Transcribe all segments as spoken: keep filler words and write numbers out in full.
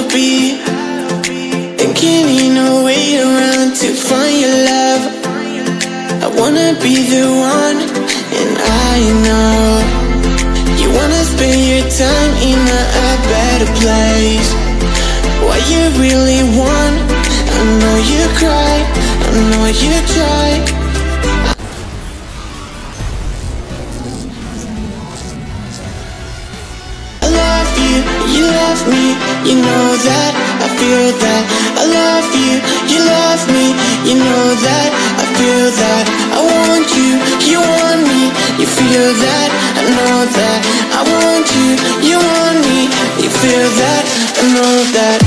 be thinking in a way around to find your love. I wanna be the one, and I know you wanna spend your time in a, a better place. What you really want, I know you cry, I know you try. I love you, you love me, you know that, I feel that. I love you, you love me, you know that, I feel that. I want you, you want me, you feel that, I know that. I want you, you want me, you feel that, I know that.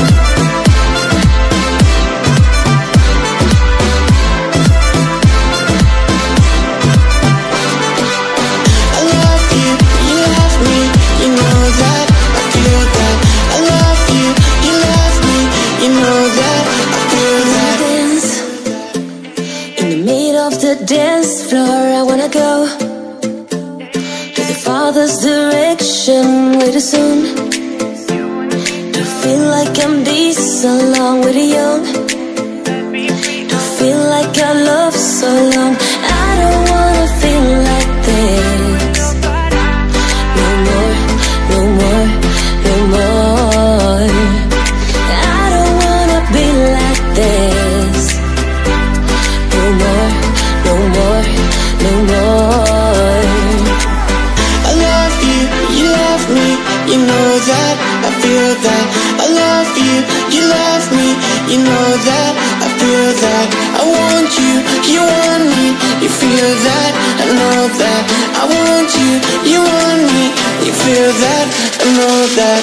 Dance floor, I wanna go to the Father's direction way too soon. To feel like I'm this along with the young. To feel like I love so long. I don't wanna feel like this. No more, no more, no more. I don't wanna be like this. No more, no more, no more. I love you, you love me, you know that, I feel that. I love you, you love me, you know that, I feel that. I want you, you want me, you feel that, I know that. I want you, you want me, you feel that, I know that.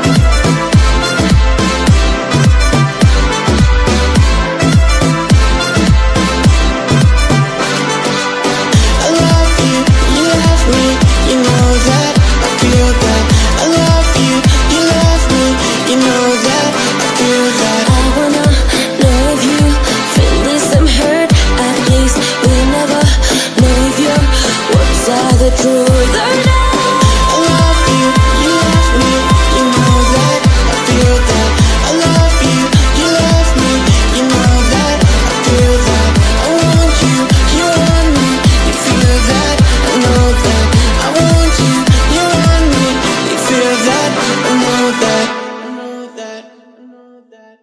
The truth or not. I love you, you love me, you know that, I feel that. I love you, you love me, you know that, I feel that. I want you, you want me, you feel that, I know that. I want you, you want me, you feel that, I know that. I know that, I know that.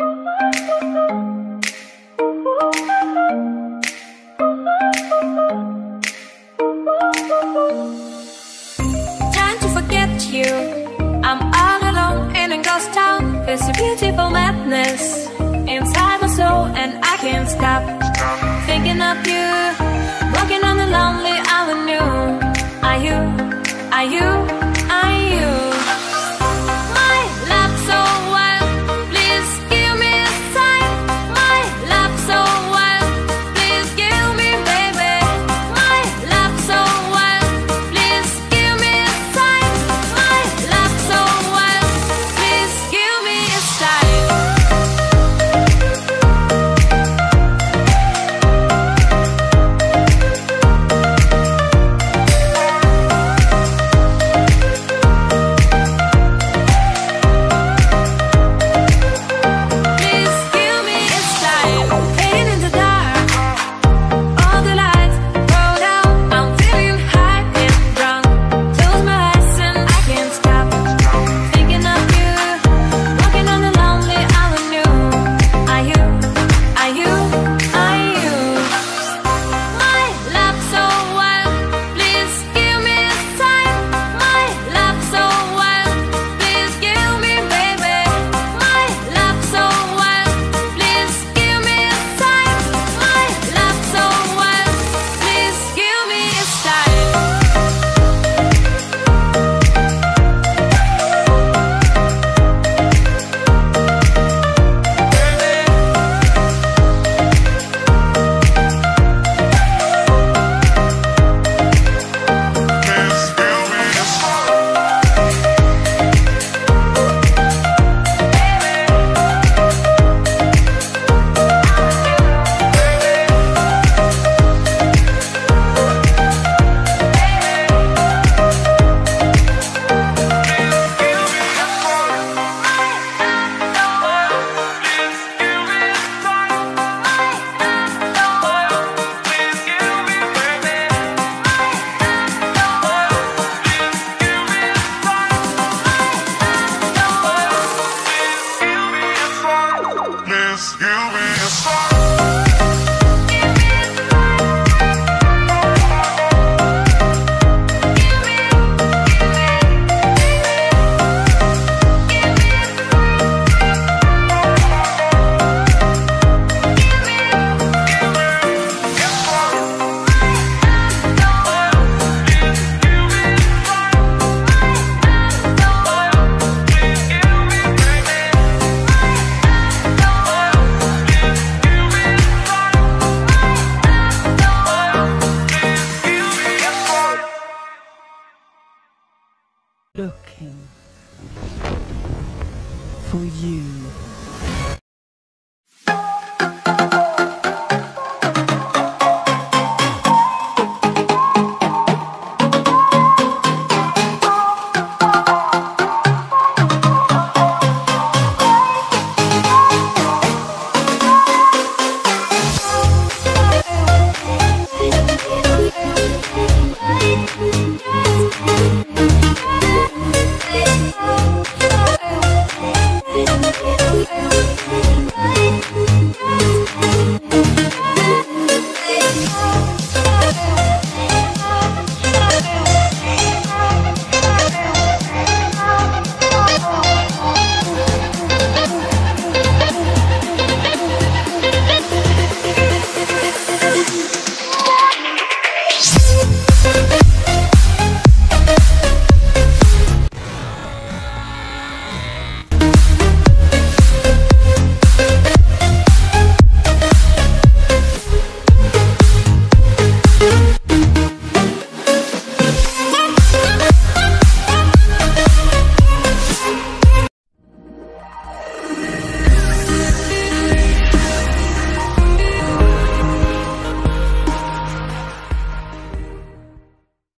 Trying to forget you, I'm all alone in a ghost town. There's a beautiful madness inside my soul, and I can't stop thinking of you, walking on the lonely avenue. Are you, are you, are you my love so wild? Please give me a sign. My love so wild, please give me, baby. My love so wild, please give me a sign. My love so wild, please give me a sign. for you.